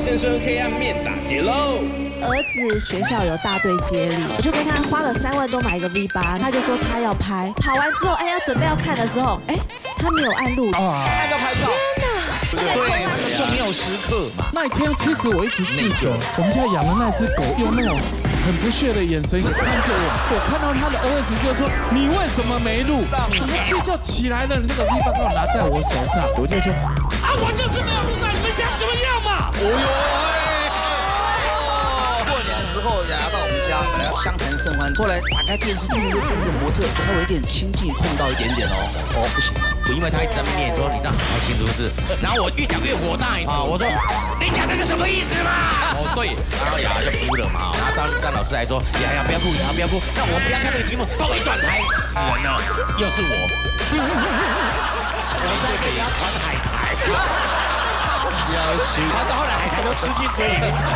先生黑暗面打劫喽！ 儿子学校有大队接力，我就跟他花了3万多买一个 V8，他就说他要拍，跑完之后，要准备要看的时候，他没有按录影， 按照拍照。 天哪！ 对，那个重要时刻嘛。 那一天，其实我一直自责，我们家养的那只狗用那种很不屑的眼神看着我，我看到他的儿子就说：“你为什么没录？”整个气就起来了。那个 V8刚好拿在我手上，我就说：“啊，我就是没有录到，你们想怎么样嘛？” 哦哟，过年的时候雅雅到我们家，大家相谈甚欢。后来打开电视，那个跟一个模特稍微有点亲近，碰到一点点哦，不行了。 因为他一直在念说你这样很开心是不是？然后我越讲越火大，我说你讲这个什么意思嘛？对，然后雅雅就哭了嘛，然后张老师还说雅雅不要哭，雅雅不要哭，那我们不要看这个题目，都会转台，死人了，又是我，我们在这里要传海苔， 要死！ 然后到后来海苔都吃进嘴里面去。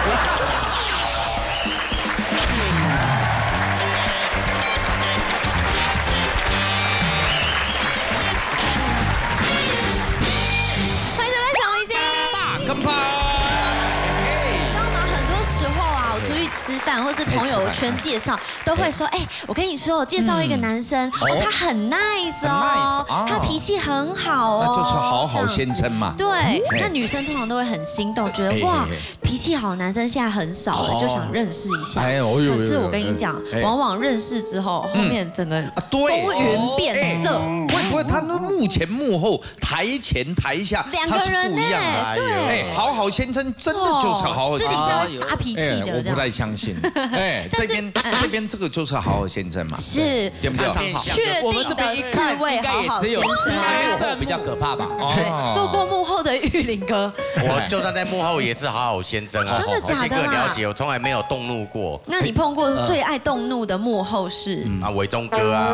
吃饭或是朋友圈介绍，都会说，我跟你说，我介绍一个男生，他很 nice 哦，他脾气很好哦， 那就是好好先生嘛。 对，那女生通常都会很心动，觉得哇，脾气好的男生现在很少了，就想认识一下。可是我跟你讲，往往认识之后，后面整个风云变色。 会不会他幕前幕后、台前台下， 两个人呢？ 对，好好先生真的就是好好先生， 私底下会发脾气的， 我不太相信。这边这个就是好好先生嘛， 是对不对？ 确定的4位好好先生， 幕后比较可怕吧？ 对，做过幕后的玉林哥， 我就算在幕后也是好好先生啊。 真的假的啦？ 了解，我从来没有动怒过。 那你碰过最爱动怒的幕后是？ 伟忠哥啊。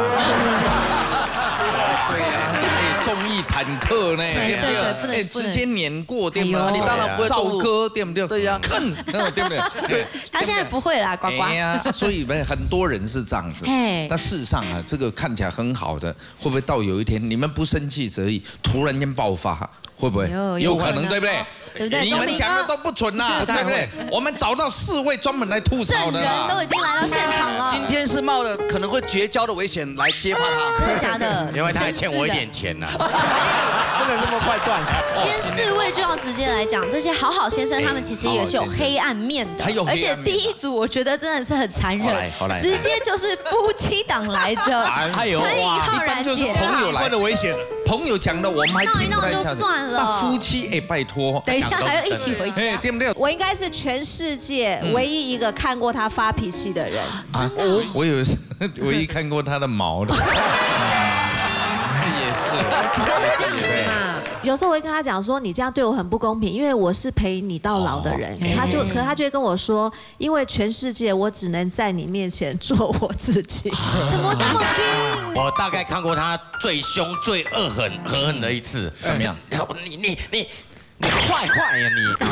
对呀，综艺坦克呢， 对，不能直接碾过，对吗？ 你当然不会赵哥，对不对？对呀，坑，对不对？对， 他现在不会啦，呱呱。 呀，所以很多人是这样子。但事实上啊，这个看起来很好的，会不会到有一天你们不生气则已，突然间爆发，会不会？有可能，对不对？ 对不对？ 你们讲的都不准呐，对不对？我们找到4位专门来吐槽的， 证人都已经来到现场了。 今天是冒着可能会绝交的危险来揭发他， 真的假的？ 因为他还欠我一点钱呢， 不能这么快断。 今天4位就要直接来讲，这些好好先生他们其实也是有黑暗面的，而且第一组我觉得真的是很残忍，直接就是夫妻档来着， 哎呦哇，一般就是朋友来，朋友讲的我们还闹一闹就算了， 那夫妻拜托， 等一下还要一起回家， 对不对？ 我应该是全世界唯一一个看过他发脾气的人， 真的。 我有唯一看过他的毛的，这也是， 不要这样子嘛。 有时候我会跟他讲说，你这样对我很不公平，因为我是陪你到老的人。可他就会跟我说，因为全世界我只能在你面前做我自己。 怎么那么硬？ 我大概看过他最凶、最恶狠的一次，怎么样？你坏呀你！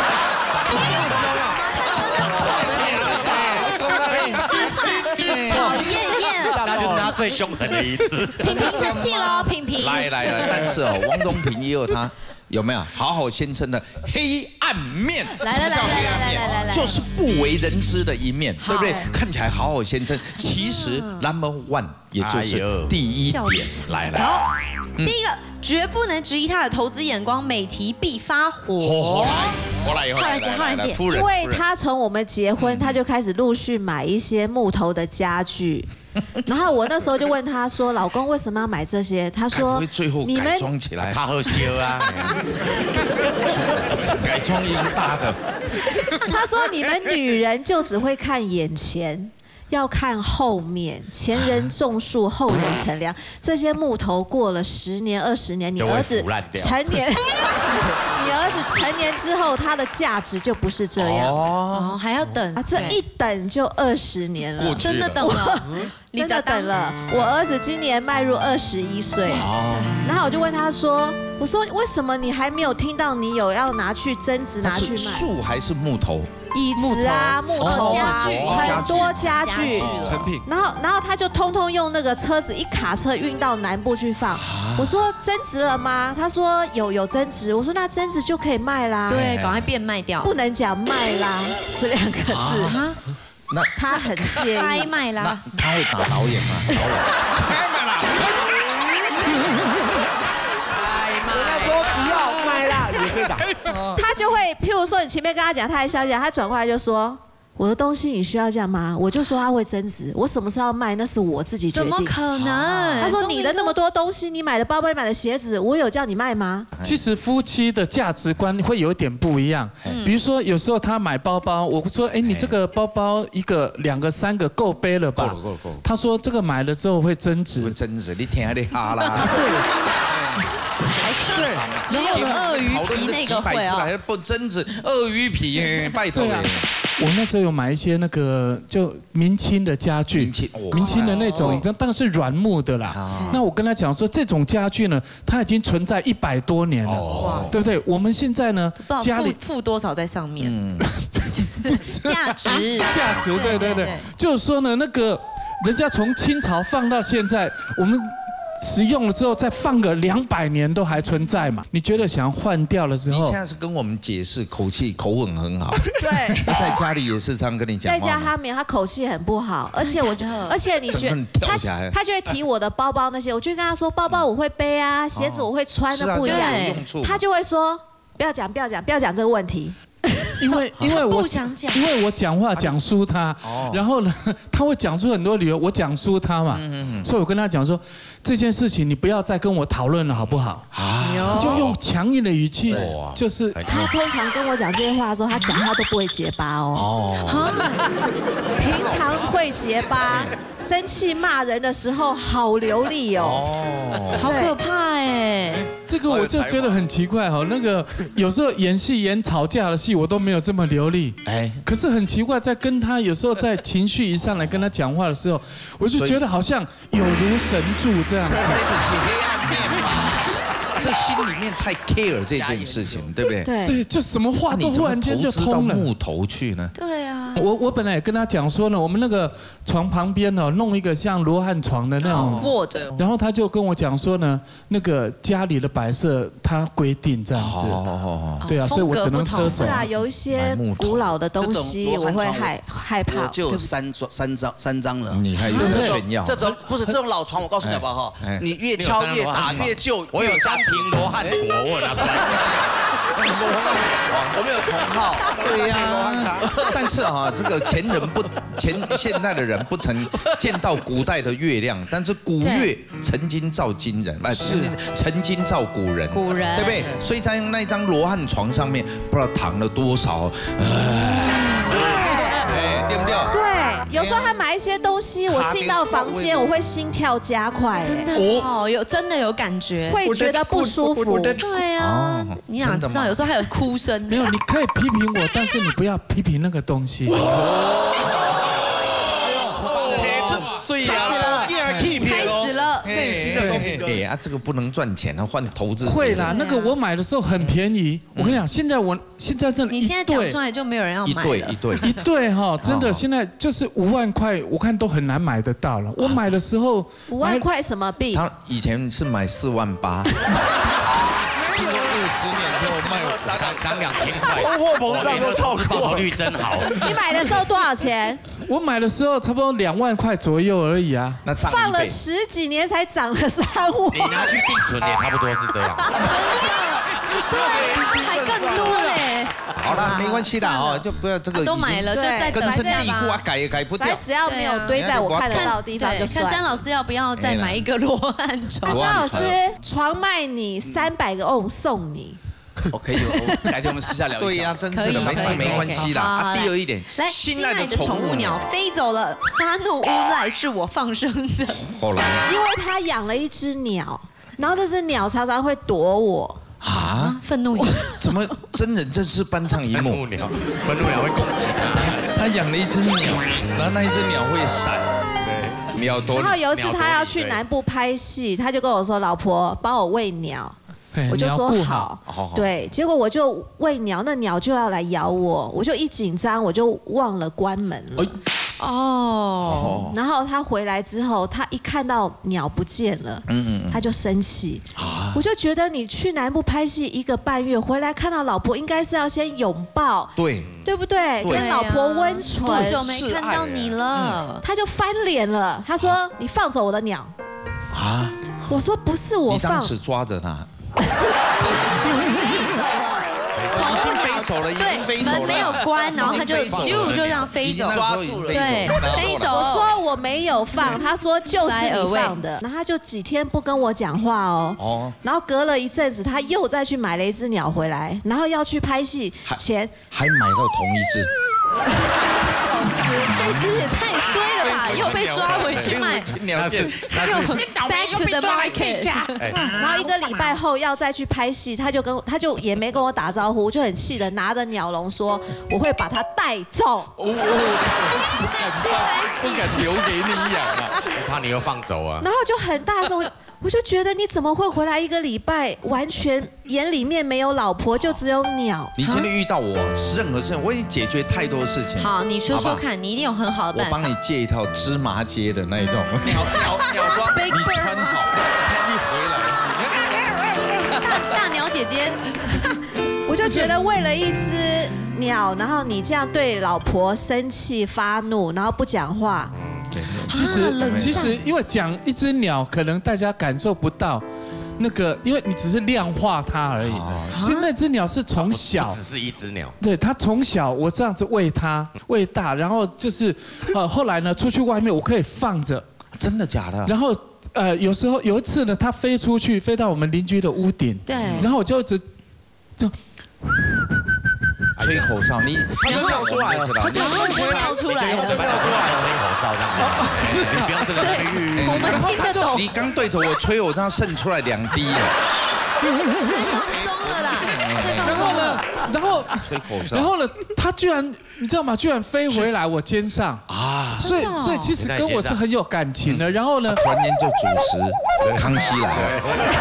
讨厌厌， 那就是他最凶狠的一次。 平平生气喽，平平。 来，但是王东平也有他。有没有好好先生的黑暗面？ 来， 就是不为人知的一面，对不对？看起来好好先生，其实 No.1，也就是第一点。来， 第一个绝不能质疑他的投资眼光，每提必发火。 后来， 浩然姐， 因为他从我们结婚，他就开始陆续买一些木头的家具。然后我那时候就问他说：“老公为什么要买这些？”他说：“ 最后改装起来， 他喝修啊， 改装一个大的。” 他说：“你们女人就只会看眼前。”要看后面，前人种树，后人乘凉。这些木头过了10年、20年，你儿子成年，你儿子成年之后，它的价值就不是这样。 哦，还要等， 这一等就20年了， 真的等了， 真的等了。我儿子今年迈入21岁，然后我就问他说：“ 我说为什么你还没有听到你有要拿去增值拿去卖？ 树还是木头？ 椅子啊，木头家具， 很多家具成品。 然后他就通通用那个车子一卡车运到南部去放。我说增值了吗？他说有增值。我说那增值就可以卖啦。 对，赶快变卖掉。 不能讲卖啦这2个字。 那他很介意。 拍卖啦。 他会打导演吗？导演。拍卖啦。 人家说不要卖啦，也可以打。 他就会，譬如说你前面跟他讲，他还笑笑，他转过来就说：“我的东西你需要这样吗？”我就说他会增值，我什么时候要卖那是我自己决定。 怎么可能？ 他说你的那么多东西，你买的包包、买的鞋子，我有叫你卖吗？ 其实夫妻的价值观会有一点不一样。比如说有时候他买包包，我说：“哎，你这个包包1个、2个、3个够背了吧？”够了。他说这个买了之后会增值。 会增值，你听下你哈啦。 对。 对，只有鳄鱼皮那个会哦， 还不增值，鳄鱼皮，拜托。 我那时候有买一些那个就明清的家具，明清的那种，当然是软木的啦。那我跟他讲说，这种家具呢，它已经存在100多年了，对不对？我们现在呢， 家里付多少在上面？价值， 对，就是说呢，那个人家从清朝放到现在，我们。使用了之后，再放个200年都还存在嘛？你觉得想要换掉的时候， 你现在是跟我们解释口吻很好。 对， 在家里也是这样跟你讲。 在家他没有，他口气很不好，而且你觉得他就会提我的包包那些，我就跟他说包包我会背啊，鞋子我会穿，那不一样。他就会说不要讲这个问题。 因为我讲话讲输他，然后呢，他会讲出很多理由，我讲输他嘛，所以我跟他讲说，这件事情你不要再跟我讨论了，好不好？你就用强硬的语气，就是他通常跟我讲这些话的时候，他讲话都不会结巴哦。平常会结巴，生气骂人的时候好流利哦。 好可怕哎！ 这个我就觉得很奇怪哈，那个有时候演戏演吵架的戏，我都没有这么流利。可是很奇怪，在跟他有时候在情绪一上来跟他讲话的时候，我就觉得好像有如神助这样子。 这种是黑暗面吧？这心里面太 care 这件事情，对不对？ 对，就什么话都突然间就通了。 木头去呢？ 对啊。 我本来也跟他讲说呢，我们那个床旁边哦，弄一个像罗汉床的那种卧着。 然后他就跟我讲说呢，那个家里的摆设他规定这样子。对啊，所以我只能车手。 是啊，有一些古老的东西我会害怕。 就有三张了。 你还有炫耀？ 这种不是这种老床，我告诉你好不好？你越敲越打越旧。 我有家庭罗汉陀，我拿出来。 我们有同号， 对呀。但是啊，这个现代的人不曾见到古代的月亮，但是古月曾经照今人，曾经照古人，对不对？所以在那一张罗汉床上面，不知道躺了多少，对不对？ 对，有时候他买一些东西，我进到房间，我会心跳加快， 真的真的有感觉， 会觉得不舒服。 对啊，你想知道，有时候还有哭声。 没有，你可以批评我，但是你不要批评那个东西。 开始了， 内心的对这个不能赚钱啊，换投资。 会啦，那个我买的时候很便宜。我跟你讲，现在真的， 你现在讲出来就没有人要买了。 一对哈，真的现在就是5万块，我看都很难买得到了。我买的时候 5万块什么币？ 他以前是买4万8。 经过20年之后卖涨2000块， 通货膨胀都超报酬率真好。 你买的时候多少钱？ 我买的时候差不多2万块左右而已啊。 那放了10几年才涨了3万。 你拿去定存也差不多是这样。 真的，对，还更多嘞。 好了，没关系的就不要这个。 都买了就再等根深蒂固啊，改也改不掉。 只要没有堆在我看得到的地方就算。 看张老师要不要再买一个罗汉床？ 张老师，床卖你300个瓮送你。 可以，改天我们私下聊。 对呀，真是的，没关系啦。第二一点， 来，亲爱的宠物鸟飞走了，发怒诬赖是我放生的。 后来， 因为他养了一只鸟，然后那只鸟常常会躲我。 愤怒鸟？ 怎么真人真事搬上一幕？ 愤怒鸟会攻击他。 他养了一只鸟，然后那一只鸟会闪。对，鸟多。 然后有一次他要去南部拍戏，他就跟我说：“老婆，帮我喂鸟。” 我就说好。对，结果我就喂鸟，那鸟就要来咬我，我就一紧张，我就忘了关门了。哦，然后他回来之后，他一看到鸟不见了，他就生气。我就觉得你去南部拍戏1个半月，回来看到老婆，应该是要先拥抱，对不对？跟老婆温存。 多久没看到你了？ 他就翻脸了，他说：“你放走我的鸟。”啊！我说不是我放， 你当时抓着他。已经飞走了，已经飞走了。 门没有关，然后他就咻就这样飞走， 抓住了， 对，飞走。 我说我没有放，他说就是你放的。然后他就几天不跟我讲话哦。然后隔了一阵子，他又再去买了一只鸟回来，然后要去拍戏前还买到同一只。 那只也太衰了吧！又被抓回去卖，又 back to the market。 然后1个礼拜后要再去拍戏，他就也没跟我打招呼，就很气的拿着鸟笼说我会把它带走。 不敢留给你养啊， 怕你又放走啊。 然后就很大声。我就觉得你怎么会回来1个礼拜，完全眼里面没有老婆，就只有鸟。 你今天遇到我，任何事情我已经解决太多事情。 好，你说说看，你一定有很好的办法。 我帮你借一套芝麻街的那一种鸟装， 你穿好，他一回来，大鸟姐姐。 我就觉得为了一只鸟，然后你这样对老婆生气发怒，然后不讲话。 其实，因为讲一只鸟，可能大家感受不到那个，因为你只是量化它而已。其实那只鸟是从小， 只是一只鸟。 对，它从小我这样子喂它，喂大，然后就是后来呢，出去外面我可以放着。 真的假的？ 然后有时候有一次呢，它飞出去，飞到我们邻居的屋顶。 对。 然后我就一直就。 吹口哨，你就跳出来了， 他就跳出来了， 吹口哨这样，你不要这个比喻。 我们听得懂。 你刚对着我吹，我这样渗出来2滴了。 太放松了啦， 然后呢， 吹口哨， 然后呢，他居然你知道吗？居然飞回来我肩上啊！所以其实跟我是很有感情的。然后呢， 突然间就主持康熙来了。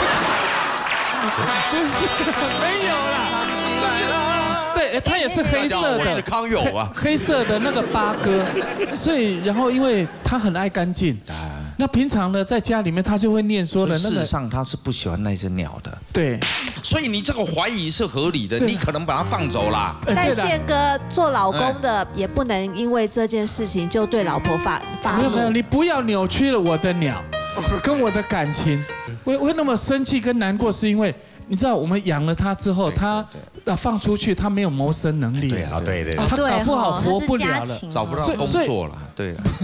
没有啦。对，他也是黑色的， 我是康有啊， 黑色的那个八哥，所以然后因为他很爱干净，那平常呢在家里面他就会念说的那个， 事实上他是不喜欢那只鸟的， 对， 所以你这个怀疑是合理的，你可能把它放走啦。 但宪哥做老公的也不能因为这件事情就对老婆发怒， 没有，你不要扭曲了我的鸟跟我的感情，会那么生气跟难过，是因为。你知道我们养了它之后，它放出去，它没有谋生能力。 对啊，对， 它搞不好活不了了， 找不到工作了。对了，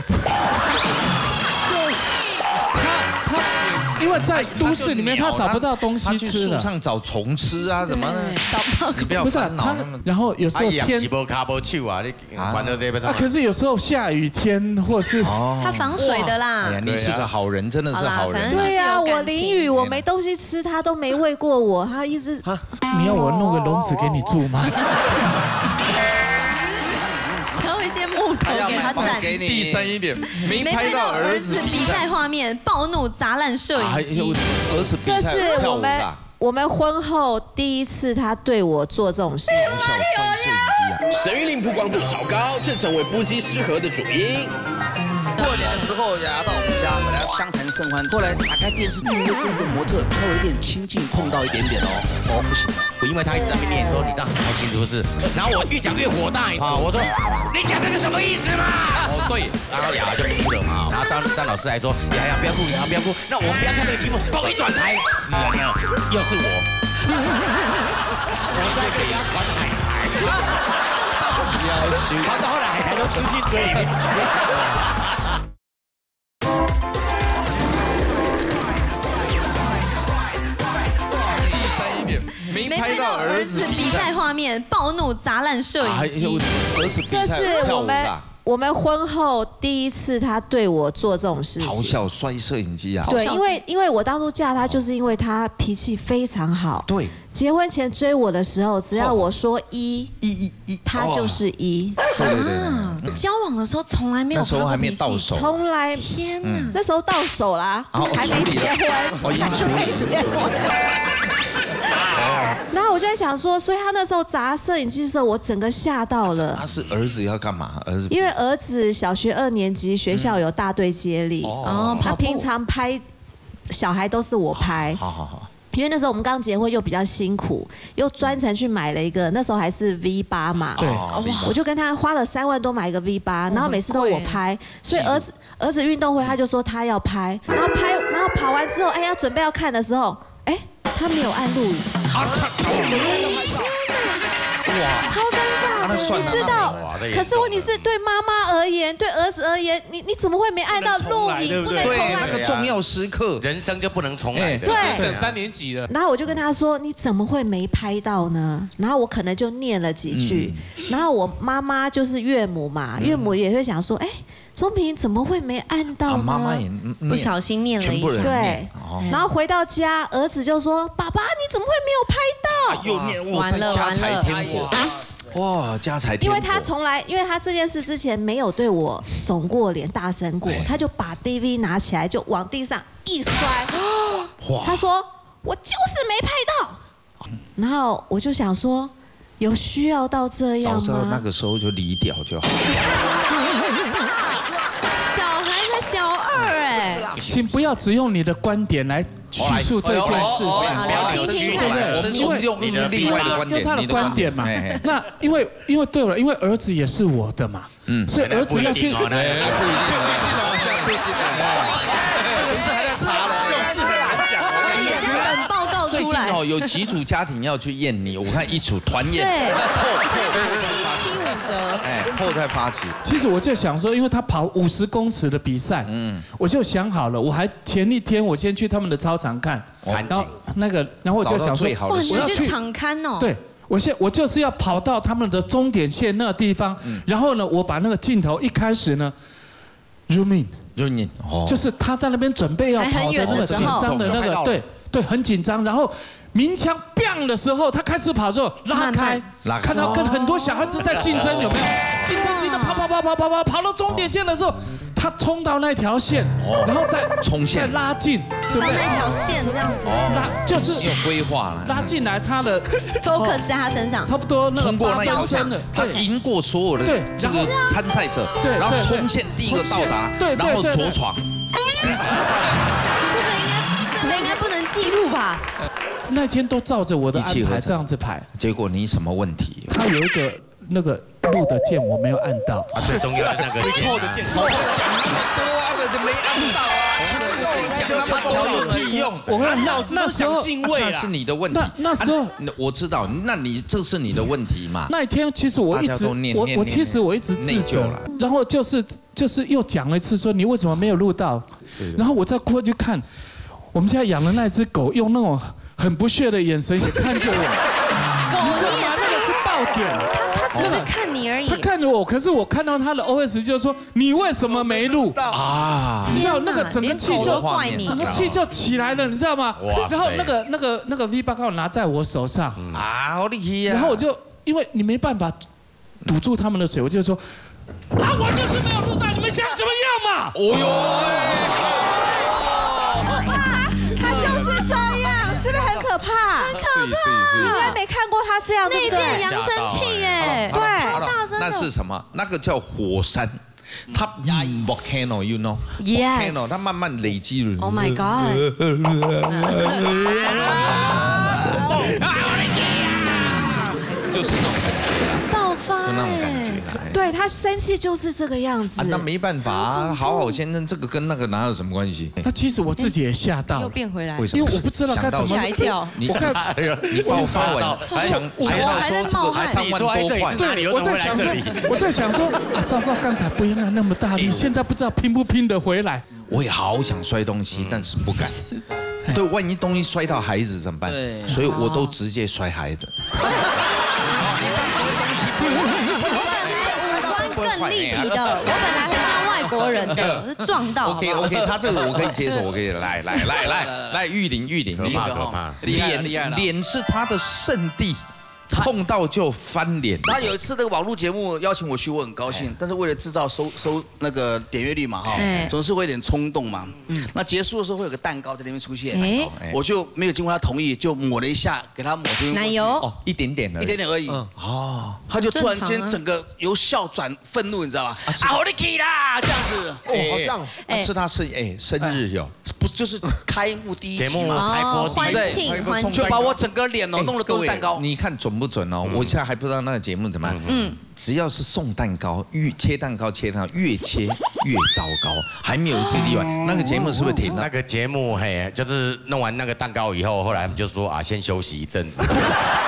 它因为在都市里面，它找不到东西吃了， 树上找虫吃啊什么的， 找不到。 你不要烦恼。 然后有时候天，可是有时候下雨天或是它防水的啦。 你是个好人，真的是好人。 对呀，我淋雨，我没东西吃，它都没喂过我，它一直。 你要我弄个笼子给你住吗？ 烧一些木头给他站。 第三一点，没拍到儿子比赛画面，暴怒砸烂摄影机。 儿子比赛跳舞啦。 我们婚后第一次，他对我做这种事情。 摔摄影机啊！ 沈玉琳曝光度超高，正成为夫妻失和的主因。 过年的时候，雅雅到我们家，本来要相谈甚欢，后来打开电视，跟一个模特稍微有点亲近，碰到一点点哦，不行， 因为他一直在那边念说你这样很开心是不是？然后我越讲越火大，我说你讲这个什么意思嘛？对，然后雅雅就哭了嘛，然后张老师还说雅雅不要哭，雅雅不要哭，那我们不要看这个题目，帮我一转台，死了娘，又是我，我在给他传海苔，传到后来海苔都吃进嘴里面去了。 没拍到儿子比赛画面，暴怒砸烂摄影机。 儿子比赛跳舞啦。 我们婚后第一次他对我做这种事情， 咆哮摔摄影机啊！ 对，因为我当初嫁他，就是因为他脾气非常好。 对， 结婚前追我的时候，只要我说一，他就是一。 对。交往的时候从来没有， 那时候还没到手， 从来。 天哪， 那时候到手啦，还没结婚，还没结婚。然后我就在想说，所以他那时候砸摄影机的时候，我整个吓到了。 他是儿子要干嘛？儿子因为儿子小学2年级，学校有大队接力，他平常拍小孩都是我拍。 好。 因为那时候我们刚结婚又比较辛苦，又专程去买了一个，那时候还是 V8嘛， 对， 我就跟他花了3万多买一个 V8，然后每次都我拍，所以儿子运动会他就说他要拍，然后跑完之后，哎，要准备要看的时候，哎，他没有按录影，哇，超尴尬的，你知道？可是问题是对妈妈而言，对儿子而言，你怎么会没按到录影？不能重来， 那个重要时刻， 人生就不能重来。 对， 等3年级了。 然后我就跟他说：“你怎么会没拍到呢？”然后我可能就念了几句，然后我妈妈就是岳母嘛，岳母也会想说：“哎，钟平怎么会没按到呢？” 妈妈也不小心念了一下， 对。然后回到家，儿子就说：“爸爸，你怎么会没有拍到？” 又念我在家财天火。哇，家财天火！因为他这件事之前没有对我肿过脸、大声过，他就把 DV 拿起来就往地上一摔，他说：“我就是没拍到。”然后我就想说，有需要到这样吗？ 早知道那个时候就离掉就好。 小孩才小2哎， 请不要只用你的观点来叙述这件事情， 因为用另外的观点， 用他的观点嘛。那因为对了，因为儿子也是我的嘛，所以儿子要去。不一定这个事还在查呢， 就是很难讲。也是等报告出来。 最近有几组家庭要去验你，我看一组团验， 对，775折， 后再发起。 其实我就想说，因为他跑50公尺的比赛，我就想好了，我还前一天我先去他们的操场看，然后然后我就想说， 哇，你要去场勘哦。 对。我就是要跑到他们的终点线那个地方，然后呢，我把那个镜头一开始呢 ，zoom in，就是他在那边准备要跑的那个紧张的那个，对，很紧张。然后鸣枪 bang 的时候，他开始跑之后拉开，看到跟很多小孩子在竞争，有没有？竞争跑到终点线的时候，他冲到那条线，然后再拉近，对不对？ 那条线这样子， 就是有规划了， 拉进来他的 focus 在他身上， 差不多那冲过那条线了， 他赢过所有的这个参赛者，然后冲线第一个到达，然后着床。 这个应该不能记录吧？ 那天都照着我的安排这样子排， 结果你什么问题？ 他有一个那个录的键我没有按到， 最重要的那个键， 后的键，我讲那么多啊，的没按到啊，你讲那么多有屁用？ 我看脑子都想进位了， 那是你的问题。 那时候我知道，那你这是你的问题嘛？ 那一天其实我一直我其实我一直自责，然后就是又讲了一次说你为什么没有录到，然后我再过去看，我们家养的那只狗用那种很不屑的眼神也看着我， 狗你知道吗？那个是爆点。 他只是看你而已。 他看着我，可是我看到他的 OS 就是说你为什么没录啊？你知道那个整个气就起来了，你知道吗？然后那个 V8 刚好拿在我手上啊，好厉害啊！ 然后我就因为你没办法堵住他们的嘴，我就说啊，我就是没有录到，你们想怎么样嘛？哦哟，他就是这样，是不是很可怕？很可怕，应该没看过他这样的那件扬声器耶， 对， 大声的。 那是什么？那个叫火山。它 volcano you know volcano 它慢慢累积了。 Oh my god！ 就是那种感觉爆发， 就那种感觉啦。 对他生气就是这个样子。 那没办法啊，好先生，这个跟那个哪有什么关系？ 那其实我自己也吓到， 又变回来， 为什么？ 因为我不知道该怎么吓一跳。 你帮我发文，想到说这个3万多块， 对，我在想说啊，糟糕，刚才不应该那么大力，现在不知道拼不拼得回来。 我也好想摔东西，但是不敢。对，万一东西摔到孩子怎么办？所以我都直接摔孩子。 五官更更立体的，我本来很像外国人的，我是撞到。 OK， 他这个我可以接受，我可以来，玉林， 可怕， 脸是他的圣地。碰到就翻脸。 他有一次那个网络节目邀请我去，我很高兴，但是为了制造收那个点阅率嘛，哈，总是会有点冲动嘛。那结束的时候会有个蛋糕在那边出现，我就没有经过他同意，就抹了一下，给他抹进奶油， 哦，一点点而已。 哦，他就突然间整个由笑转愤怒，你知道吗？啊，我的 key 啦，这样子， 好像是他生日有， 不就是开幕第一节目开播欢庆， 就把我整个脸弄得都是蛋糕。 你看准不准哦？我现在还不知道那个节目怎么样。只要是送蛋糕，切蛋糕，越切越糟糕，还没有一次例外。那个节目是不是停了？ 那个节目就是弄完那个蛋糕以后，后来他们就说先休息一阵子。 没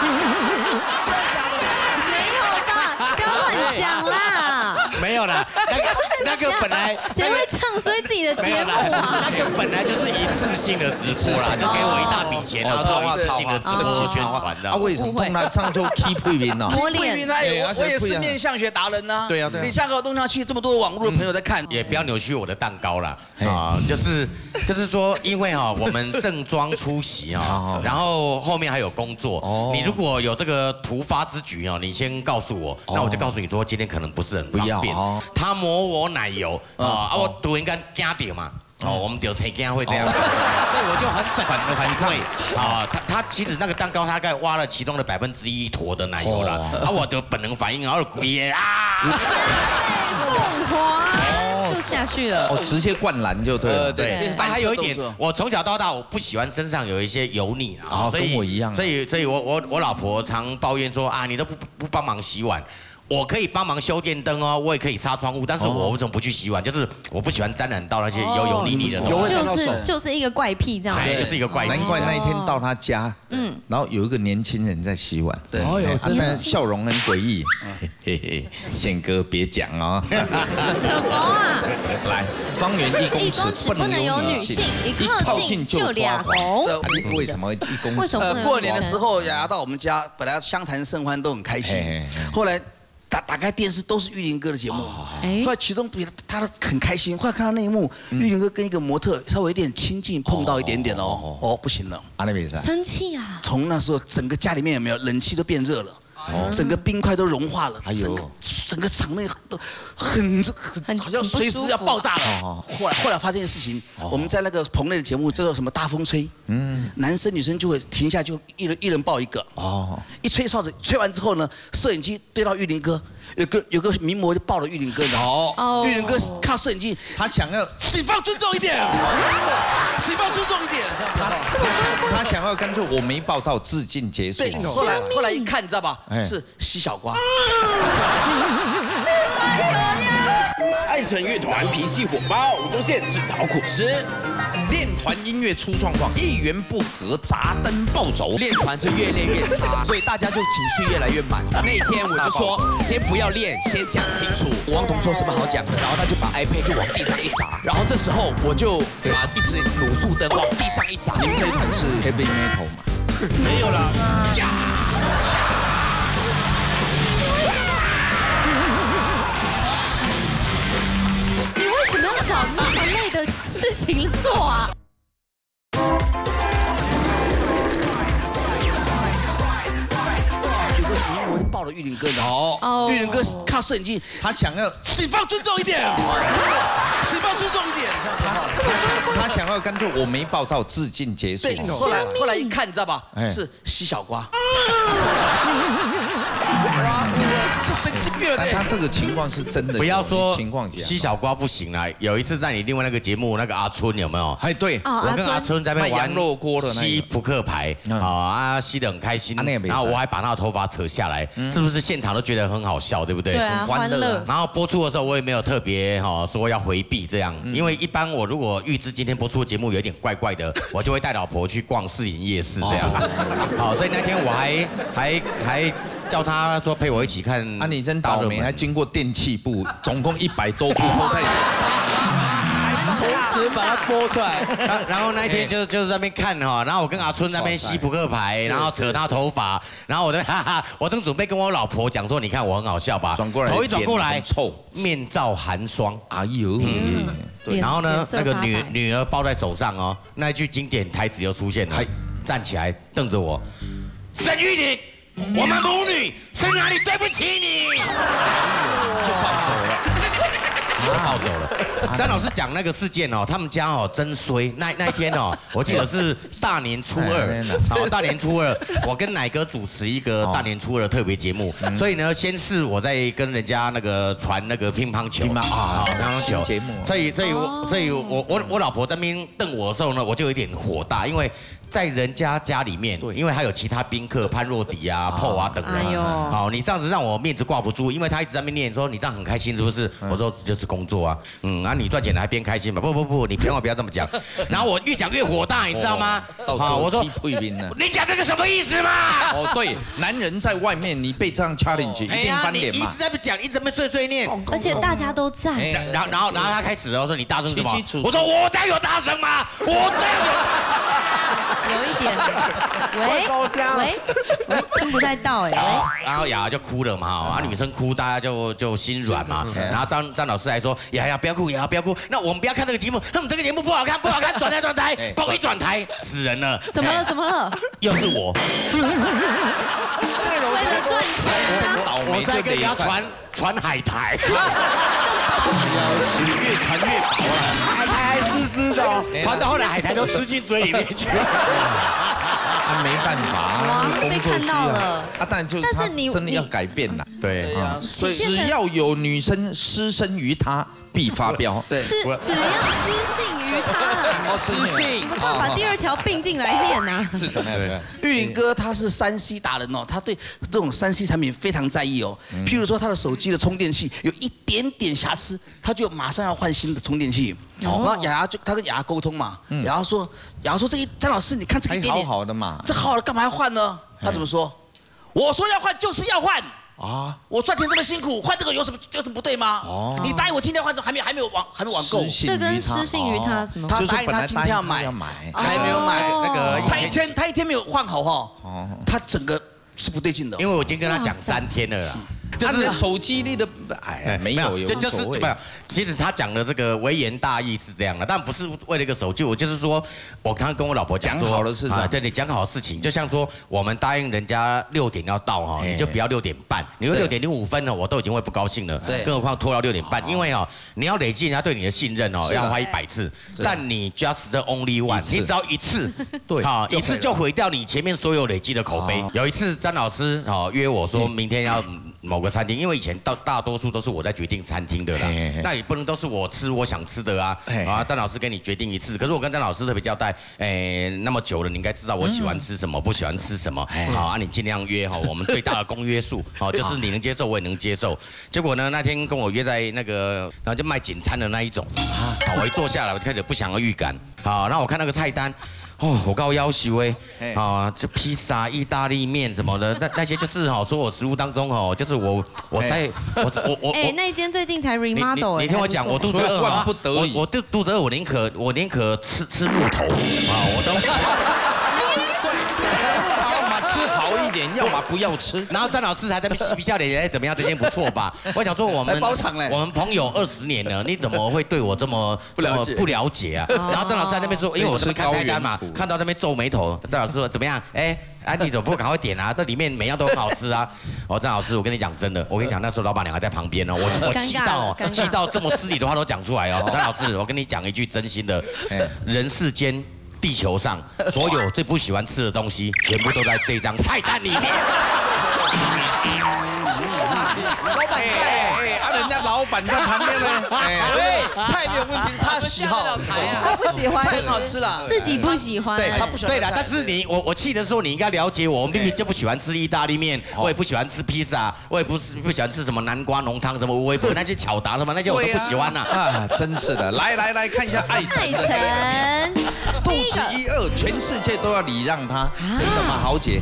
有吧？不要乱讲啦！ 没有啦，那个本来谁会唱衰自己的节目啊？ 那个本来就是一次性的直播啦，就给我一大笔钱，然后一次性的直播宣传的。 为什么碰他唱就 keep 对面呢？ 我也是面相学达人呐。 对啊。 你下个动下去，这么多网络的朋友在看， 也不要扭曲我的蛋糕啦。就是说，因为我们盛装出席然后后面还有工作。你如果有这个突发之举你先告诉我，那我就告诉你说今天可能不是很方便。他抹我奶油我突然间惊到嘛。我们丢成这样会这样，所以我就很反对他其实那个蛋糕他大概挖了其中的1%坨的奶油了，我的本能反应然后鬼凤凰就下去了， 直接灌篮就对了。 对，还有一点，我从小到大我不喜欢身上有一些油腻跟我一样。 所以我老婆常抱怨说你都不帮忙洗碗。我可以帮忙修电灯我也可以擦窗户，但是我为什么不去洗碗？就是我不喜欢沾染到那些油腻腻的东西。 就是一个怪癖这样。 就是一个怪癖。 难怪那一天到他家，然后有一个年轻人在洗碗，对，真的笑容很诡异。嘿嘿，宪哥别讲哦。 什么啊？ 来，方圆1公尺不能有女性， 一靠近就俩红。 为什么1公尺？ 为什么？ 过年的时候雅雅到我们家，本来相谈甚欢都很开心，后来。打开电视都是玉林哥的节目，后来其中他很开心，后来看到那一幕，玉林哥跟一个模特稍微有点亲近，碰到一点点不行了， 生气啊！ 从那时候整个家里面有没有冷气都变热了，整个冰块都融化了，整个场面都很好像随时要爆炸了。后来发现事情，我们在那个棚内的节目叫做什么大风吹，男生女生就会停下，就一人抱一个，一吹哨子，吹完之后呢，摄影机对到玉林哥，有个名模就抱了玉林哥，玉林哥看到摄影机，他想要警方尊重一点，警方尊重一点， 他想要干脆我没抱到致敬结束。 对，后来一看，你知道吧？是西小瓜。 爱城乐团脾气火爆，吴宗宪自讨苦吃。 练团音乐出状况，意愿不合，砸灯暴走。 练团就越练越差，所以大家就情绪越来越满。那一天我就说，先不要练，先讲清楚。王彤说什么好讲的，然后他就把 iPad 就往地上一砸，然后这时候我就把一支卤素灯往地上一砸。 你们这一团是 heavy metal 吗？ 没有啦。 为什么要找那么累的事情做啊？ 我抱了玉林哥的玉林哥看到摄影机，他想要警方尊重一点，警方尊重一点。 他想要干脆我没抱到致敬结束。 对，后来一看，你知道吧？是西小瓜。是神经病！ 但他这个情况是真的。 不要说情况下， 西小瓜不行啦。有一次在你另外那个节目，那个阿春有没有？ 对， 我跟阿春在那边玩羊肉锅的吸扑克牌，吸得很开心。然后我还把他的头发扯下来，是不是现场都觉得很好笑，对不对？ 对啊，欢乐。 然后播出的时候，我也没有特别说要回避这样，因为一般我如果预知今天播出的节目有点怪怪的，我就会带老婆去逛市营夜市这样。好，所以那天我还叫他说陪我一起看。 你真倒霉，还经过电器部，总共100多部都在。 完从此把它播出来。 然后那一天就是在那边看哈，然后我跟阿春在那边吸扑克牌，然后扯他头发，然后我正准备跟我老婆讲说，你看我很好笑吧？ 转过来， 头一转过来，臭，面罩寒霜，哎呦。对，然后呢，那个女儿抱在手上哦，那一句经典台词又出现了，站起来瞪着我，沈玉玲，我们母女是哪里对不起你？就抱走了。抱走了。张老师讲那个事件哦，他们家哦真衰。那一天哦，我记得是大年初二，好，大年初二，我跟奶哥主持一个大年初二的特别节目，所以呢，先是我在跟人家那个传那个乒乓球啊，乒乓球节目，所以我老婆在那边瞪我的时候呢，我就有点火大，因为。在人家家里面，因为还有其他宾客潘若迪啊、PO 啊等人，好，你这样子让我面子挂不住，因为他一直在那边念说你这样很开心是不是？我说就是工作啊，你赚钱了还边开心嘛？不，你千万不要这么讲。然后我越讲越火大，你知道吗？好，我说你讲这个什么意思嘛？ 哦，对，男人在外面你被这样 challenge 一定翻脸嘛。 你一直在讲，一直在那碎碎念， 而且大家都在。 然后他开始了，说你大声什么？我说我这样有大声吗？我这样有一点，喂，听不太到哎， 然后雅就哭了嘛，女生哭，大家就心软嘛。然后张老师还说，雅不要哭，雅不要哭，那我们不要看这个节目，这个节目不好看，转台，嘣一转台，死人了。 怎么了？ 又是我。 为了赚钱， 真倒霉， 我在跟人家传海苔。 越传越薄了， 海苔还湿湿的， 传到后来海苔都吃进嘴里面去了。 没办法， 被看到了但是你真的要改变啦。 对， 所以只要有女生失身于他，必发飙。 对，只要失信于他了。 失信， 你们把第二条并进来练呐。 是怎么样？ 玉林哥他是3C 达人哦，他对这种3C 产品非常在意哦。譬如说他的手机的充电器有一点点瑕疵，他就马上要换新的充电器。然后他跟雅雅沟通嘛，雅雅说这一张老师你看这一点点好的嘛， 这好了干嘛要换呢？他怎么说？我说要换就是要换啊！我赚钱这么辛苦，换这个有什么不对吗？哦，你答应我今天换，还没有网购， 这跟失信于他什么？ 他答应他今天要买，还没有买那个，他一天没有换好哈，他整个是不对劲的。 因为我已经跟他讲3天了啦。 就是手机里的没有， 就是没有。其实他讲的这个微言大义是这样的，但不是为了一个手机，我就是说，我刚刚跟我老婆讲好的事情， 对你讲好的事情，就像说我们答应人家6点要到哈，你就不要6点半，你说6点05分呢，我都已经会不高兴了，更何况拖到6点半，因为你要累积人家对你的信任哦，要花100次，但你 just the only one， 你只要一次，对，好，一次就毁掉你前面所有累积的口碑。有一次张老师约我说明天要某个餐厅，因为以前大多数都是我在决定餐厅的啦，那也不能都是我吃我想吃的啊。张老师给你决定一次，可是我跟张老师特别交代，那么久了，你应该知道我喜欢吃什么，不喜欢吃什么。好你尽量约我们最大的公约数，就是你能接受我也能接受。结果呢，那天跟我约在那个，然后就卖简餐的那一种，我一坐下来我就开始不祥的预感。好，那我看那个菜单。我告要求就披萨、意大利面什么的，那些就是所有食物当中就是我那间最近才 remodel 你听我讲，我肚子饿万不得已， 我肚子饿，我宁可吃木头我都。 吃好一点，要么不要吃。 然后张老师还在那边嬉皮笑脸，怎么样？这件不错吧？我想说我们包场嘞， 我们朋友20年了，你怎么会对我这么不了解啊？然后张老师在那边说，因为我是看菜单嘛，看到那边皱眉头。张老师说怎么样？你怎么不赶快点啊？这里面每样都很好吃啊！张老师，我跟你讲真的，我跟你讲那时候老板娘还在旁边哦，我气到这么失礼的话都讲出来哦。张老师，我跟你讲一句真心的，人世间。地球上所有最不喜欢吃的东西，全部都在这张菜单里面。 老板，人家老板在旁边呢。 菜没有问题，是他喜好。 他不喜欢， 菜很好吃啦， 自己不喜欢。 对，他不喜欢。 对了，但是我气的时候，你应该了解我。我明明就不喜欢吃意大利面，我也不喜欢吃披萨，我也不喜欢吃什么南瓜浓汤，什么微波那些巧达什么那些我都不喜欢呐。 真是的，来看一下艾辰。肚脐1、2，全世界都要礼让他，真的吗，豪姐？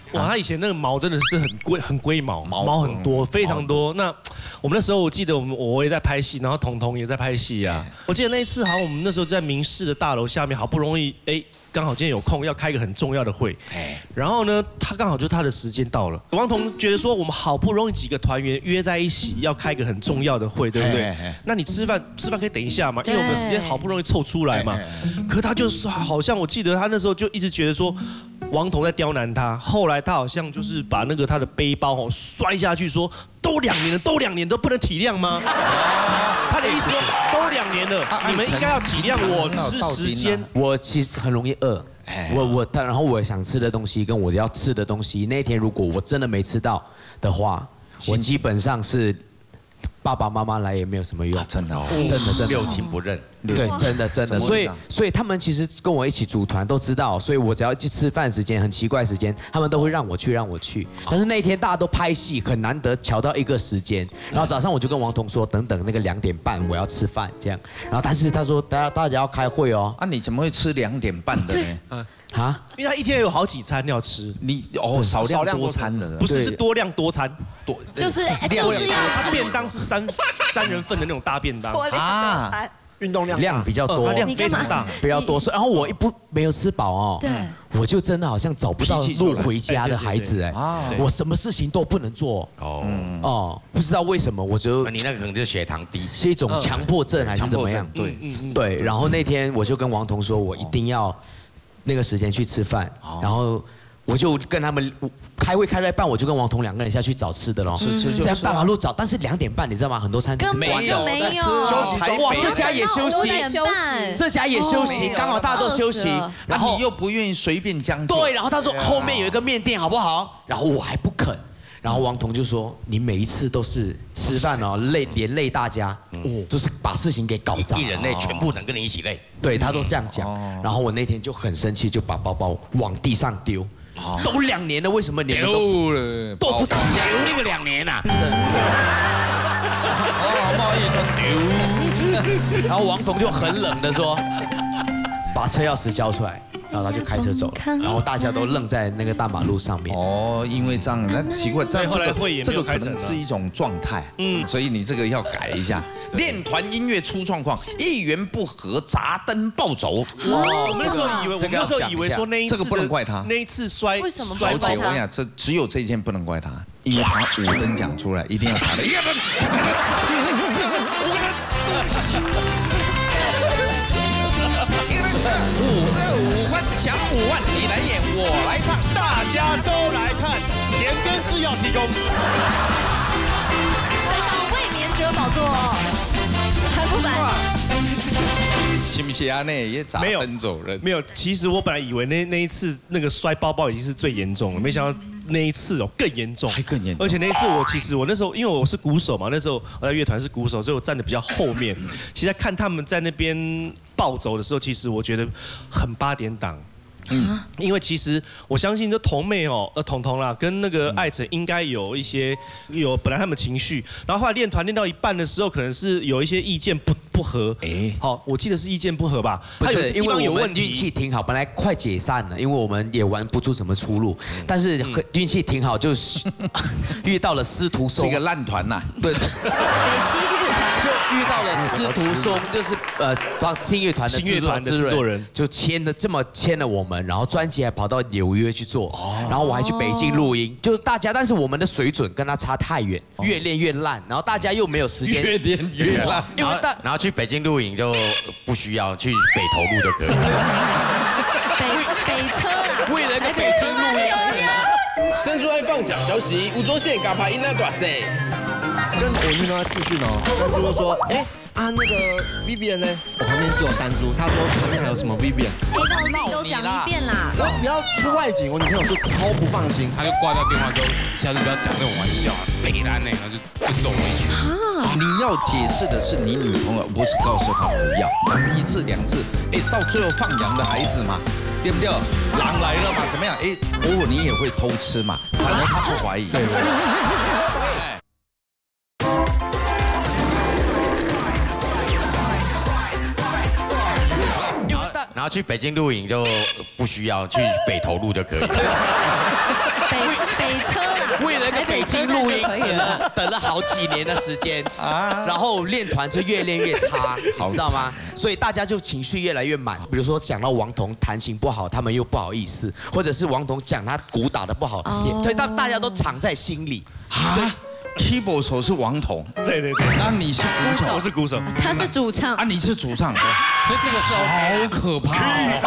哇，他以前那个毛真的是很龟毛，毛很多，非常多。那我们那时候我记得我也在拍戏，然后彤彤也在拍戏啊。我记得那一次好像我们那时候在民视的大楼下面，好不容易刚好今天有空要开一个很重要的会，然后呢，他刚好就他的时间到了。王彤觉得说我们好不容易几个团员约在一起要开一个很重要的会，对不对？那你吃饭可以等一下嘛，因为我们时间好不容易凑出来嘛。可他就是好像我记得他那时候就一直觉得说王彤在刁难他，后来他好像就是把那个他的背包摔下去说都2年了，都2年都不能体谅吗？他的意思说都2年了，你们应该要体谅我吃时间。 我其实很容易饿，然后我想吃的东西跟我要吃的东西，那天如果我真的没吃到的话，我基本上是爸爸妈妈来也没有什么用，真的六亲不认， 对，真的，所以他们其实跟我一起组团都知道，所以我只要去吃饭时间很奇怪时间，他们都会让我去。但是那一天大家都拍戏，很难得瞧到一个时间。然后早上我就跟王彤说，等那个2点半我要吃饭这样。然后但是他说大家要开会哦。 啊，你怎么会吃2点半的呢？ 啊，因为他一天有好几餐要吃， 你少量多餐的， 不是多量多餐， 就是要吃便当是三人份的那种大便当啊， 运动量比较多， 量非常大， 比较多。然后我没有吃饱哦， 对， 我就真的好像找不到路回家的孩子我什么事情都不能做不知道为什么，我觉得你那个可能就是血糖低， 是一种强迫症还是怎么样？对。然后那天我就跟王彤说，我一定要那个时间去吃饭，然后我就跟他们开会开到一半，我就跟王彤2个人下去找吃的咯，在大马路找，但是2点半你知道吗？很多餐厅没有休息，哇，这家也休息，这家也休息，刚好大家都休息， 然后你又不愿意随便将就， 对，然后他说后面有一个面店好不好？然后我还不肯。然后王彤就说：“你每一次都是吃饭连累大家，就是把事情给搞砸， 一人累，全部人跟你一起累。” 对他都这样讲。然后我那天就很生气，就把包包往地上丢。都2年了，为什么你们都不丢那个2年啊？ 贸易丢。然后王彤就很冷的说：“把车钥匙交出来。”然后他就开车走了，然后大家都愣在那个大马路上面。 因为这样，那奇怪， 所以后来会也这个可能是一种状态，所以你这个要改一下。练团音乐出状况，一言不合砸灯暴走。 我们那时候以为说那一次这个不能怪他， 那一次摔为什么而且我跟你讲，这只有这一件不能怪他，因为他5灯讲出来，一定要砸的。5万抢5万，你来演我来唱， 大家都来看，钱跟制药提供。 登上卫冕者宝座，还不凡。 是不是啊？那也砸灯走人？ 没有，其实我本来以为那一次那个摔包包已经是最严重了，没想到那一次更严重， 还更严重。 而且那一次我那时候因为我是鼓手嘛，那时候我在乐团是鼓手，所以我站得比较后面。其实看他们在那边暴走的时候，其实我觉得很8点档。因为其实我相信这彤妹彤彤啦，跟那个艾辰应该有本来他们情绪，然后后来练团练到一半的时候，可能是有一些意见不合。好，我记得是意见不合吧？ 他有地方有问题，运气挺好，本来快解散了，因为我们也玩不出什么出路，但是运气挺好，就是遇到了司徒松， 是一个烂团呐。 对， 北七乐团就遇到了司徒松，就是新乐团的制作人，就签了我们。然后专辑还跑到纽约去做，然后我还去北京录音，就是大家，但是我们的水准跟他差太远，越练越烂，然后大家又没有时间， 越练越烂， 然后去北京录影就不需要，去北投录就可以。 北车啦， 为了个北京录音。 生猪爱放假消息，吴宗宪敢拍音那大赛。 跟我遇到他视讯山猪就说，那个 Vivian 呢？我旁边只有山猪，他说旁边还有什么 Vivian？ 那我自己都讲一遍啦。 然后只要出外景，我女朋友就超不放心， 他就挂掉电话之后，下次不要讲那种玩笑啊，北兰呢，然后就走回去。 你要解释的是你女朋友，不是告诉她不要。1次2次，到最后放羊的孩子嘛，对不对？狼来了嘛，怎么样？偶尔你也会偷吃嘛，反正他不怀疑。对。 然后去北京露营就不需要，去北投露就可以。 北车啦， 为了一个北京露营等了好几年的时间啊，然后练团就越练越差，你知道吗？所以大家就情绪越来越满。比如说讲到王彤弹琴不好，他们又不好意思，或者是王彤讲他鼓打的不好，所以大家都藏在心里。所以 keyboard 手是王彤， 对， 那你是鼓手， 我是鼓手， 他是主唱啊，你是主唱，这个是好可怕。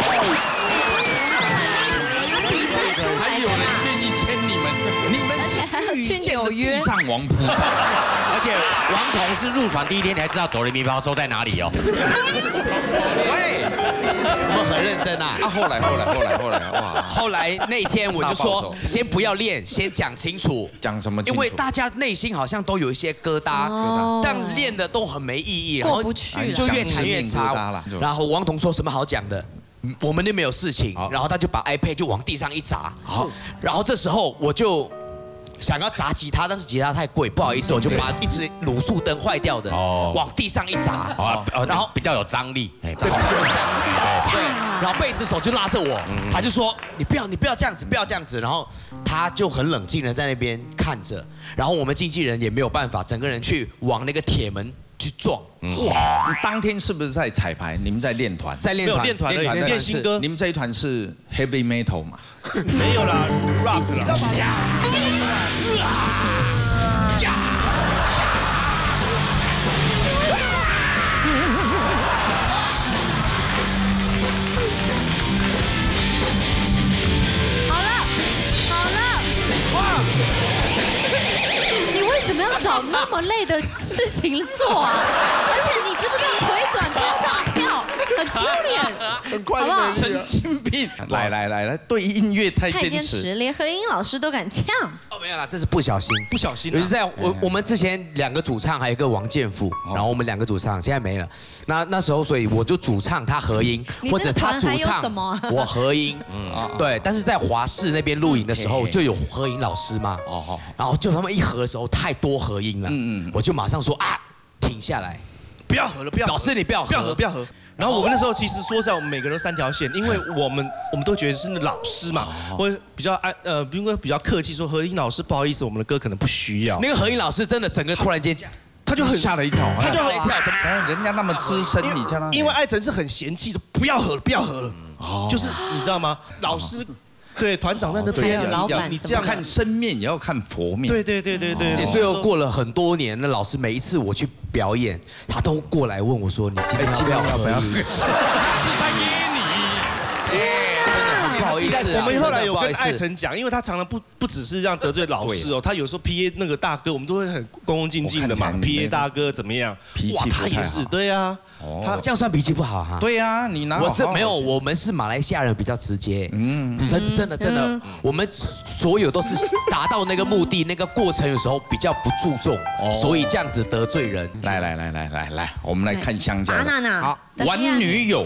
比赛出来还有人愿意签你们是去纽约地上王菩萨， 而且王彤是入团第一天才知道哆来咪发嗦在哪里哦。 喂，我们很认真啊。 后来哇， 后来那天我就说，先不要练，先讲清楚。 讲什么清楚？ 因为大家内心好像都有一些疙瘩，但练的都很没意义，然后就越弹越差。然后王彤说什么好讲的？ 我们那边有事情，然后他就把 iPad 就往地上一砸，然后这时候我就想要砸吉他，但是吉他太贵，不好意思，我就把一只卤素灯坏掉的往地上一砸，然后比较有张力， 对，然后贝斯手就拉着我，他就说你不要这样子，不要这样子，然后他就很冷静的在那边看着，然后我们经纪人也没有办法，整个人去往那个铁门 去撞， 哇！当天是不是在彩排？你们在练团？ 在练团， 练新歌。 你们这一团是 heavy metal 嘛？ 没有啦 ，rock 啦。 为什么要找那么累的事情做啊？而且你知不知道腿短不要这样跳，很丢脸， 很快， 好不好？ 神经病！来，对音乐太坚持， 连何英老师都敢呛。 哦，没有啦，这是不小心。尤其在我们之前2个主唱，还有一个王建甫，然后我们2个主唱现在没了。那时候，所以我就主唱，他和音，或者他主唱，我和音。对。但是在华视那边录影的时候，就有和音老师嘛。然后就他们一和的时候，太多和音了。我就马上说啊，停下来， 不要和了，不要。 老师你不要和， 不要和。然后我们那时候其实说实在，我们每个人都3条线，因为我们都觉得是老师嘛，会比较因为比较客气说和音老师不好意思，我们的歌可能不需要。 那个和音老师真的整个突然间。 他就很吓了一跳， 他就吓了一跳， 人家那么资深，你叫他， 因为艾辰是很嫌弃的，不要合了，不要合了，就是你知道吗？老师，对团长在那边， 你这样看生面也要看佛面， 对。 最后过了很多年，那老师每一次我去表演，他都过来问我说：“你今天要不要？”是在约你。 不好意思， 我们后来有跟艾辰讲，因为他常常不只是这样得罪老师哦，他有时候 PA 那个大哥，我们都会很恭恭敬敬的嘛。PA 大哥怎么样？ 脾气他也是，对呀。 他这样算脾气不好哈？ 对呀，你拿我是没有，我们是马来西亚人比较直接，真的，我们所有都是达到那个目的，那个过程有时候比较不注重，所以这样子得罪人。 来，我们来看香蕉。 好， 玩女友。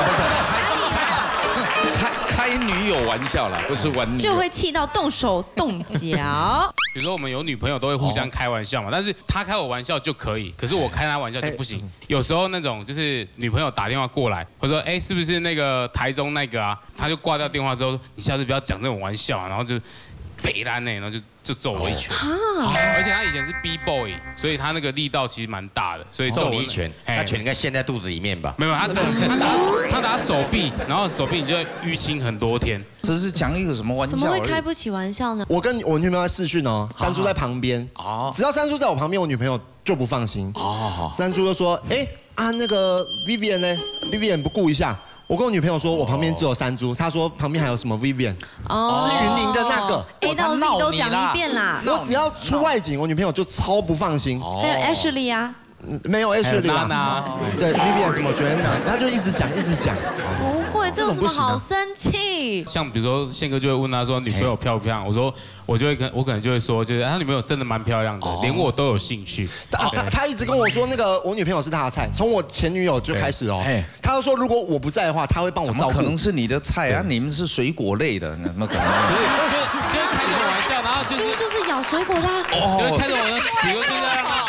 开女友玩笑啦，不是玩女友， 就会气到动手动脚。 比如说我们有女朋友都会互相开玩笑嘛，但是他开我玩笑就可以，可是我开他玩笑就不行。有时候那种就是女朋友打电话过来，或者说哎是不是那个台中那个啊，他就挂掉电话之后，你下次不要讲这种玩笑啊，然后就北烂呢，然后就揍我一拳。而且他以前是 B boy， 所以他那个力道其实蛮大的，所以揍你一拳，那拳应该陷在肚子里面吧？ 没有，他打手臂，然后手臂你就会淤青很多天。 只是讲一个什么玩笑？ 怎么会开不起玩笑呢？ 我跟我女朋友在视讯哦，山猪在旁边，只要山猪在我旁边，我女朋友就不放心。山猪就说：“哎那个 Vivian 呢 ？Vivian 不顾一下。” 我跟我女朋友说，我旁边只有山猪，她说旁边还有什么 Vivian， 是云林的那个。 A 到 Z 都讲一遍啦。 我只要出外景，我女朋友就超不放心。 还有 Ashley 啊， 没有 Ashley 啦，对 Vivian 什么 Joanna，她就一直讲。 不会，这有什么好生气？ 像比如说宪哥就会问他说女朋友漂不漂亮，我说我可能就会说，就是他女朋友真的蛮漂亮的，连我都有兴趣。 他一直跟我说那个我女朋友是他的菜，从我前女友就开始哦。他就说如果我不在的话，他会帮我照顾。 可能是你的菜啊？你们是水果类的，怎么可能？ 就开这种玩笑，然后就是咬水果的。 就开这种玩笑，比如就是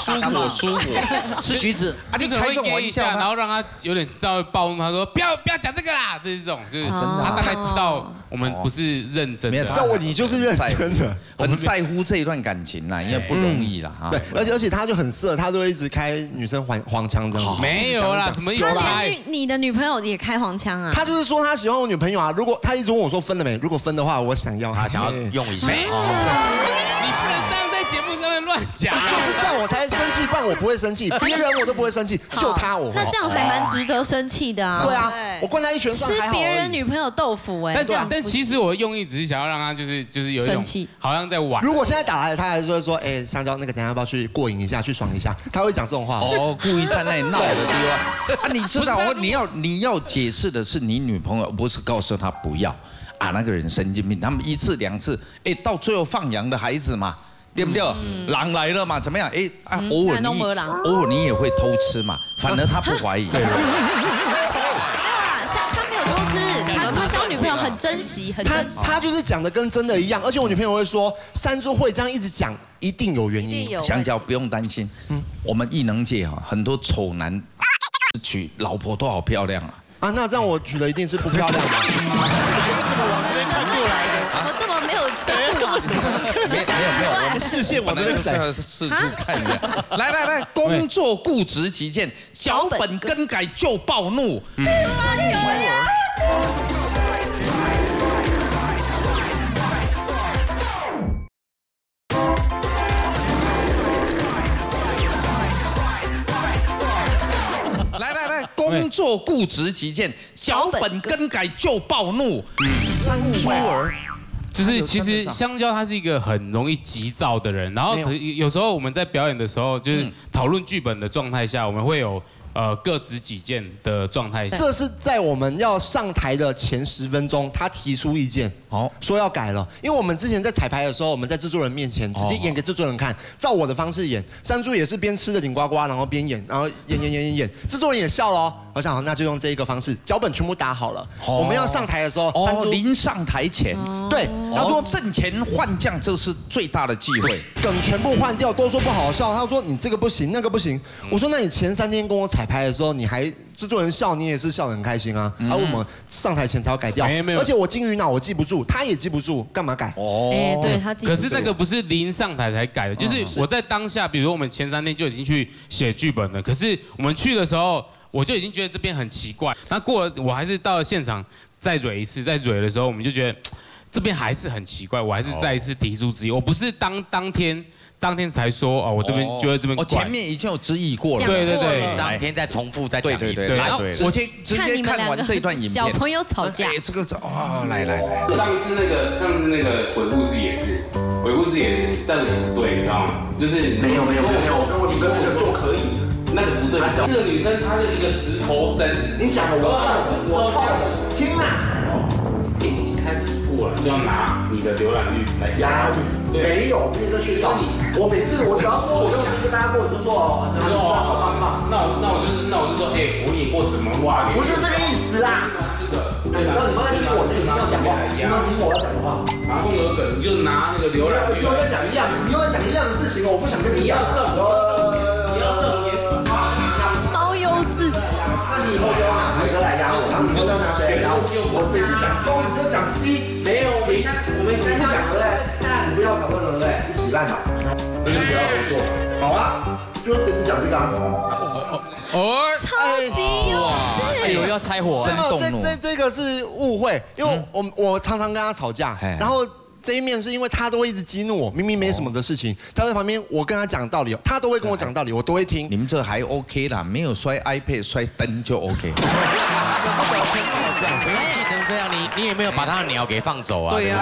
舒服， 吃橘子啊，就可能会给一下，然后让他有点稍微暴怒，他说不要讲这个啦，这种就是真的，他大概知道我们不是认真的。 像你就是认真的， 很在乎这一段感情啦，因为不容易啦。 对，而且他就很色，他都会一直开女生黄腔这样。 没有啦，什么有啦？ 你的女朋友也开黄腔啊？ 他就是说他喜欢我女朋友啊，如果他一直问我说分了没，如果分的话，我想要。 他想要用一下。 你不能这样在节目上面乱讲。 就是这样我才生气，不然我不会生气，别人我都不会生气，就他我会。 那这样还蛮值得生气的啊。 对啊，我灌他一拳算还好。 吃别人女朋友豆腐哎。 但其实我用意只是想要让他就是有一种好像在玩。 如果现在打来，他还是会说，哎，香蕉那个等下要不要去过瘾一下，去爽一下？他会讲这种话。 哦，故意在那里闹的地方。啊，你知道你要解释的是你女朋友，不是告诉她不要。啊，那个人神经病，他们1次2次，哎，到最后放羊的孩子嘛，对不对？狼来了嘛，怎么样？哎啊，偶尔你也会偷吃嘛，反而他不怀疑。 没有啊，像他没有偷吃，他交女朋友很珍惜，很珍惜。 他就是讲的跟真的一样，而且我女朋友会说，山猪会这样一直讲，一定有原因。 香蕉不用担心，我们艺能界哈很多丑男娶老婆都好漂亮啊。 啊，那这样我娶的一定是不漂亮的。 我这么没有深度啊？ 没有，我们视线我们是谁？ 四处看一下。来，工作固执己见，脚本更改就暴怒。来，工作固执己见，脚本更改就暴怒。山猪儿。 就是其实香蕉他是一个很容易急躁的人，然后有时候我们在表演的时候，就是讨论剧本的状态下，我们会有各执己见的状态下。 这是在我们要上台的前10分钟，他提出意见，说要改了。因为我们之前在彩排的时候，我们在制作人面前直接演给制作人看，照我的方式演。山猪也是边吃着顶呱呱，然后边演，然后演，制作人也笑了。我想好，那就用这一个方式，脚本全部打好了。我们要上台的时候， 临上台前， 对， 他说阵前换将，这是最大的忌讳。 梗全部换掉，都说不好笑。他说你这个不行，那个不行。我说那你前3天跟我彩排的时候，你还制作人笑，你也是笑得很开心啊。为什么上台前才要改掉？没有。而且我金鱼脑我记不住，他也记不住，干嘛改？ 哎，对他记不住。 可是这个不是临上台才改的，就是我在当下，比如说我们前3天就已经去写剧本了，可是我们去的时候。我就已经觉得这边很奇怪，那过了我还是到了现场再蕊一次，再蕊的时候，我们就觉得这边还是很奇怪，我还是再一次提出质疑，我不是当天才说哦，我这边觉得这边怪， 前面已经有质疑过了， 对， 当天再重复再讲一次， 然后我直接看完这段影片， 小朋友吵架， 这个来， 上次那个鬼故事也是，鬼故事也站得不对，你知道吗？就是没有，你跟那个做可以。那个不对，那个女生她是一个石头身，你想我泡的，听啦，你开始过了就要拿你的浏览率来压力，没有这个渠道，我每次我只要说我用一个大家过，你就说哦，好棒，那我就说，哎，我演过什么哇？不是这个意思啦，这个，对，你们在听我，你们要讲话，你们听我要讲话，然后有梗你就拿那个浏览率，你又在讲一样的事情，我不想跟你讲，你要这。 超幼稚。 那你以后就要拿哪个来压我？然后你就要拿谁来压我？我每次讲东，你就讲西。没有，我们不讲对不对？你不要讨论了对不对？一起烂吧，跟你不要合作。好啊，就跟你讲这个啊。 超级幼稚。 哎呦，要拆火， 真动怒。这个是误会，因为我常常跟他吵架，然后。这一面是因为他都会一直激怒我，明明没什么的事情，他在旁边，我跟他讲道理，他都会跟我讲道理，我都会听。 你们这还 OK 啦，没有摔 iPad 摔灯就 OK。什么表情都好这样，不用气成这样，你也没有把他的鸟给放走啊？对呀。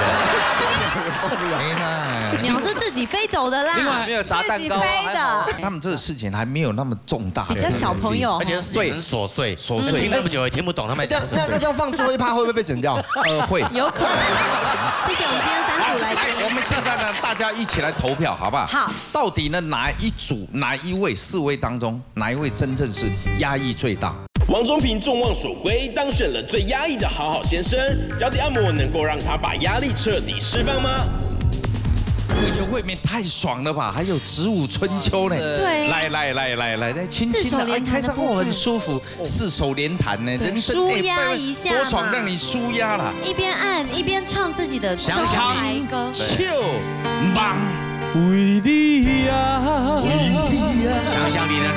鸟是自己飞走的啦， 另外没有砸蛋糕， 他们这个事情还没有那么重大， 比较小朋友， 而且事情很琐碎，听那么久也听不懂他们讲什么。 那这样放最后一趴会不会被剪掉？ 会， 有可能。谢谢我们今天3组来宾。 我们现在呢，大家一起来投票，好不好？ 好。 到底呢，哪一位4位当中，哪一位真正是压抑最大？ 王中平众望所归，当选了最压抑的好好先生。脚底按摩能够让他把压力彻底释放吗？ 而且未免太爽了吧？还有子午春秋呢。 对。 来，轻轻的，开上后很舒服，四手联弹呢，人生舒压一下， 多爽，让你舒压了。 一边按一边唱自己的招牌歌。 就忙。 为你呀， 想想你的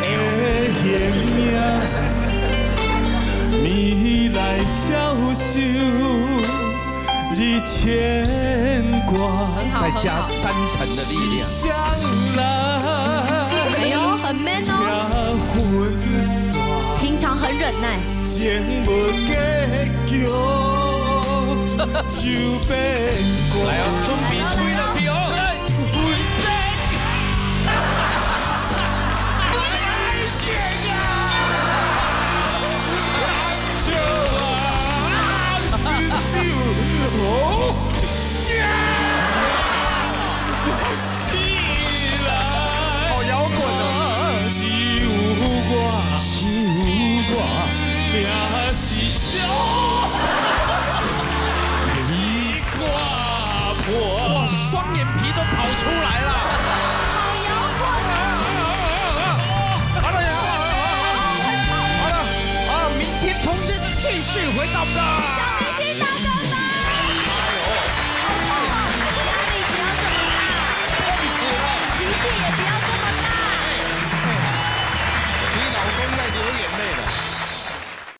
你来消受日牵挂， 再加3成的力量。 哎呦，很 man 哦。平常很忍耐。 来哦，准备吹了皮哦。 好摇滚哦！只有我命是伤，你看破， 双眼皮都跑出来了。 好摇滚好了，明天同日继续回到我们的。